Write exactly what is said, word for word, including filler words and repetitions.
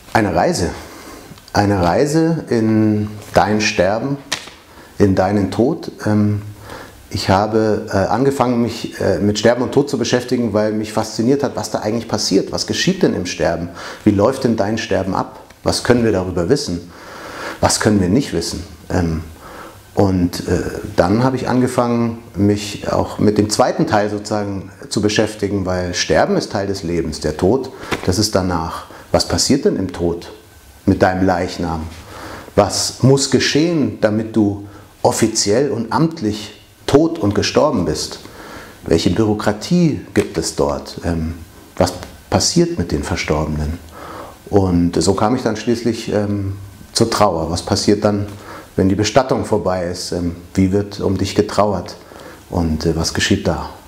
Eine Reise. Eine Reise in dein Sterben, in deinen Tod. Ich habe angefangen, mich mit Sterben und Tod zu beschäftigen, weil mich fasziniert hat, was da eigentlich passiert. Was geschieht denn im Sterben? Wie läuft denn dein Sterben ab? Was können wir darüber wissen? Was können wir nicht wissen? Und dann habe ich angefangen, mich auch mit dem zweiten Teil sozusagen zu beschäftigen, weil Sterben ist Teil des Lebens, der Tod, das ist danach. Was passiert denn im Tod mit deinem Leichnam? Was muss geschehen, damit du offiziell und amtlich tot und gestorben bist? Welche Bürokratie gibt es dort? Was passiert mit den Verstorbenen? Und so kam ich dann schließlich zur Trauer. Was passiert dann, wenn die Bestattung vorbei ist? Wie wird um dich getrauert? Und was geschieht da?